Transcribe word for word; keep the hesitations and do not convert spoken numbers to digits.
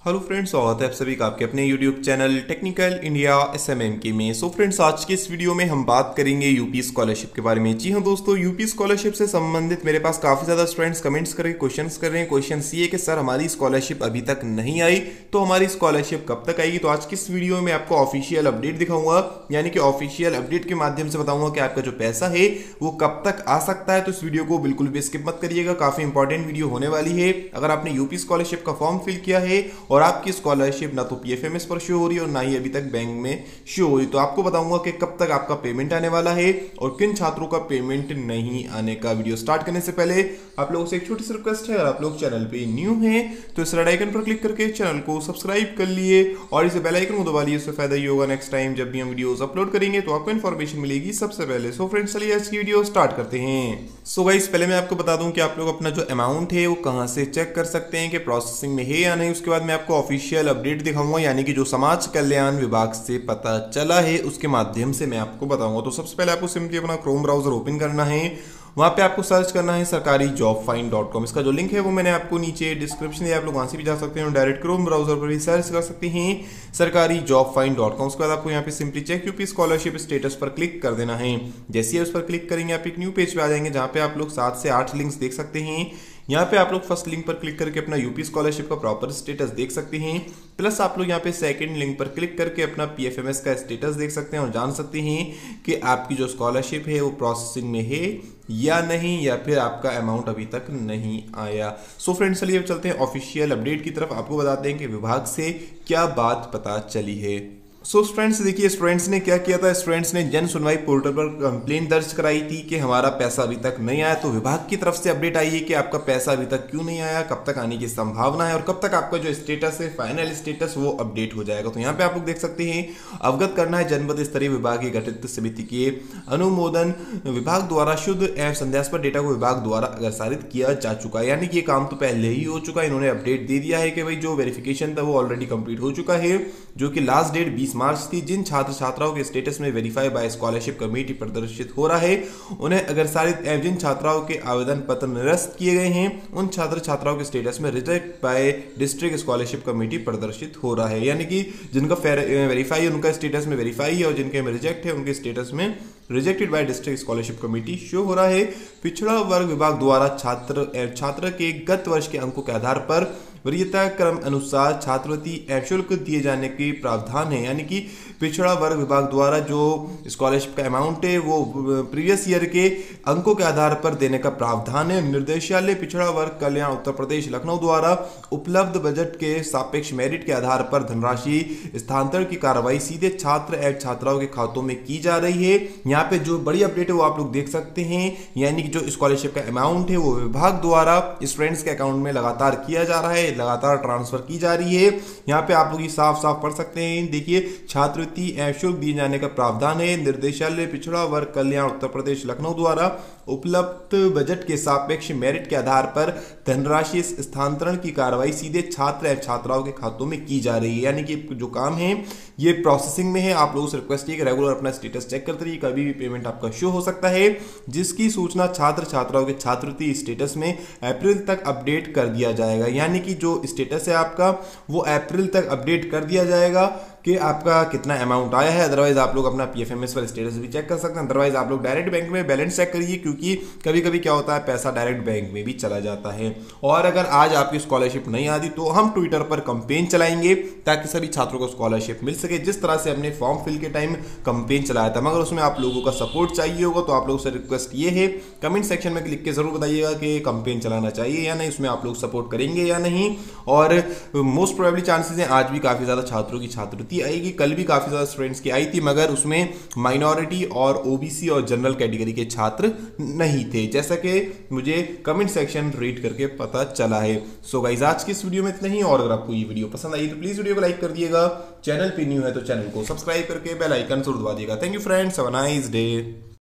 Hello friends, स्वागत है आप सभी का आपके अपने YouTube channel technical India SMM के में। सो फ्रेंड्स, आज के इस वीडियो में हम बात करेंगे यूपी स्कॉलरशिप के बारे में। जी हाँ दोस्तों, यूपी स्कॉलरशिप से संबंधित मेरे पास काफ़ी ज़्यादा स्टूडेंट्स कमेंट्स कर रहे हैं, क्वेश्चंस कर रहे हैं। क्वेश्चन ये है कि सर हमारी स्कॉलरशिप अभी तक नहीं आई, तो हमारी स्कॉलरशिप कब तक आएगी। तो आज की इस वीडियो में आपको ऑफिशियल अपडेट दिखाऊंगा, यानी कि ऑफिशियल अपडेट के माध्यम से बताऊंगा कि आपका जो पैसा है वो कब तक आ सकता है। तो इस वीडियो को बिल्कुल भी स्किप मत करिएगा, काफ़ी इंपॉर्टेंट वीडियो होने वाली है। अगर आपने यूपी स्कॉलरशिप का फॉर्म फिल किया है और आपकी स्कॉलरशिप ना तो पीएफएमएस पर शो हो रही है और ना ही अभी तक बैंक में शो हो रही, तो आपको बताऊंगा कि कब तक आपका पेमेंट आने वाला है और किन छात्रों का पेमेंट नहीं आने का। वीडियो स्टार्ट करने से पहले आप लोगों से एक छोटी सी रिक्वेस्ट है, अगर आप लोग चैनल पे न्यू हैं तो इस रेड आइकन पर क्लिक करके चैनल को सब्सक्राइब कर लिए और इसे बेल आइकन को दबा लिए। इससे फायदा ये होगा नेक्स्ट टाइम जब भी हम वीडियोस अपलोड करेंगे तो आपको इन्फॉर्मेशन मिलेगी सबसे पहले। सो फ्रेंड्स, चलिए आज की वीडियो स्टार्ट करते हैं। सो गाइस, पहले मैं आपको बता दूं कि आप लोग अपना जो अमाउंट है वो कहां से चेक कर सकते हैं कि प्रोसेसिंग में है या नहीं। उसके बाद मैं आपको ऑफिशियल अपडेट दिखाऊंगा, यानी कि जो समाज कल्याण विभाग से पता चला है उसके माध्यम से मैं आपको बताऊंगा। तो सबसे पहले आपको सिंपली अपना क्रोम ब्राउजर ओपन करना है, वहां पे आपको सर्च करना है सरकारी जॉब फाइंड डॉट कॉम। इसका जो लिंक है वो मैंने आपको नीचे डिस्क्रिप्शन दिया, आप लोग वहां से भी जा सकते हैं, डायरेक्ट क्रोम ब्राउजर पर भी सर्च कर सकते हैं सरकारी जॉब फाइंड डॉट कॉम। उसके बाद आपको यहाँ पे simply check UP scholarship status पर क्लिक कर देना है। जैसे ही उस पर क्लिक करेंगे आप एक न्यू पेज पे आ जाएंगे, जहाँ पे आप लोग सात से आठ लिंक्स देख सकते हैं। यहाँ पे आप लोग फर्स्ट लिंक पर क्लिक करके अपना यूपी स्कॉलरशिप का प्रॉपर स्टेटस देख सकते हैं, प्लस आप लोग यहाँ पे सेकंड लिंक पर क्लिक करके अपना पीएफएमएस का स्टेटस देख सकते हैं और जान सकते हैं कि आपकी जो स्कॉलरशिप है वो प्रोसेसिंग में है या नहीं, या फिर आपका अमाउंट अभी तक नहीं आया। सो फ्रेंड्स, चलिए अब चलते हैं ऑफिशियल अपडेट की तरफ। आपको बताते हैं कि विभाग से क्या बात पता चली है। सो स्टूडेंट्स, देखिए स्टूडेंट्स ने क्या किया था, स्टूडेंट्स ने जन सुनवाई पोर्टल पर कंप्लेन दर्ज कराई थी कि हमारा पैसा अभी तक नहीं आया। तो विभाग की तरफ से अपडेट आई है कि आपका पैसा अभी तक क्यों नहीं आया, कब तक आने की संभावना है और कब तक आपका जो स्टेटस है फाइनल स्टेटस वो अपडेट हो जाएगा। तो यहाँ पे आप लोग देख सकते हैं, अवगत करना है जनपद स्तरीय विभाग की गठित समिति के अनुमोदन विभाग द्वारा शुद्ध एवं संदेहास्पद डेटा को विभाग द्वारा अग्रसारित किया जा चुका है, यानी कि ये काम तो पहले ही हो चुका है। इन्होंने अपडेट दे दिया है कि भाई जो वेरिफिकेशन था वो ऑलरेडी कंप्लीट हो चुका है, जो कि लास्ट डेट बीस मार्च थी। जिन छात्र छात्राओं के स्टेटस में वेरीफाई बाय स्कॉलरशिप कमेटी प्रदर्शित हो रहा है उन्हें अग्रसारित एवं जिन छात्राओं के आवेदन पत्र निरस्त किए गए हैं उन छात्र छात्राओं के स्टेटस में reject by district scholarship committee प्रदर्शित हो रहा है, यानी कि जिनका वेरीफाई है उनका स्टेटस में वेरीफाई है और जिनके में रिजेक्ट है उनके स्टेटस में rejected by district scholarship committee show हो रहा है। पिछड़ा वर्ग विभाग द्वारा छात्र छात्र के गत वर्ष के अंकों के आधार पर वरीयता क्रम अनुसार छात्रवृत्ति एवं शुल्क दिए जाने के प्रावधान है, यानी कि पिछड़ा वर्ग विभाग द्वारा जो स्कॉलरशिप का अमाउंट है वो प्रीवियस ईयर के अंकों के आधार पर देने का प्रावधान है। निर्देशालय पिछड़ा वर्ग कल्याण उत्तर प्रदेश लखनऊ द्वारा उपलब्ध बजट के सापेक्ष मेरिट के आधार पर धनराशि स्थानांतरण की कार्रवाई सीधे छात्र एवं छात्राओं के खातों में की जा रही है। यहाँ पे जो बड़ी अपडेट है वो आप लोग देख सकते हैं, यानी कि जो स्कॉलरशिप का अमाउंट है वो विभाग द्वारा स्टूडेंट्स के अकाउंट में लगातार किया जा रहा है, लगातार ट्रांसफर की जा रही है। यहाँ पे आप लोग ये साफ साफ पढ़ सकते हैं, देखिए छात्रवृत्ति एवं शुल्क दिए जाने का प्रावधान है। निर्देशालय पिछड़ा वर्ग कल्याण उत्तर प्रदेश लखनऊ द्वारा उपलब्ध बजट के सापेक्ष मेरिट के आधार पर धनराशि स्थानांतरण की कार्रवाई सीधे छात्र एवं छात्राओं के खातों में की जा रही है, यानी कि जो काम है ये प्रोसेसिंग में है। आप लोगों से रिक्वेस्ट है कि रेगुलर अपना स्टेटस चेक करते रहिए, कभी भी पेमेंट आपका शो हो सकता है, जिसकी सूचना छात्र छात्राओं के छात्रवृत्ति स्टेटस में अप्रैल तक अपडेट कर दिया जाएगा, यानी कि जो स्टेटस है आपका वो अप्रैल तक अपडेट कर दिया जाएगा कि आपका कितना अमाउंट आया है। अदरवाइज आप लोग अपना पीएफएमएस पर स्टेटस भी चेक कर सकते हैं, अदरवाइज आप लोग डायरेक्ट बैंक में बैलेंस चेक करिए, क्योंकि कभी कभी क्या होता है पैसा डायरेक्ट बैंक में भी चला जाता है। और अगर आज आपकी स्कॉलरशिप नहीं आती तो हम ट्विटर पर कंपेन चलाएंगे ताकि सभी छात्रों को स्कॉलरशिप मिल सके, जिस तरह से हमने फॉर्म फिल के टाइम कंपेन चलाया था। मगर उसमें आप लोगों का सपोर्ट चाहिए होगा, तो आप लोगों से रिक्वेस्ट ये है कमेंट सेक्शन में लिख के जरूर बताइएगा कि कंपेन चलाना चाहिए या नहीं, उसमें आप लोग सपोर्ट करेंगे या नहीं। और मोस्ट प्रोबेबली चांसेस हैं आज भी काफी ज्यादा छात्रों की छात्रवृत्ति आएगी, कल भी काफी ज्यादा स्टूडेंट्स की आई थी, मगर उसमें माइनॉरिटी और ओबीसी और जनरल कैटेगरी के छात्र नहीं थे, जैसा कि मुझे कमेंट सेक्शन रीड करके पता चला है। सो गाइस, आज की इस वीडियो में इतना ही, और अगर आपको ये वीडियो पसंद आई तो प्लीज वीडियो को लाइक कर दिएगा, चैनल पे न्यू है तो चैनल को सब्सक्राइब करके बेल आइकन जरूर दबा दिएगा। Thank you friends, have a nice day.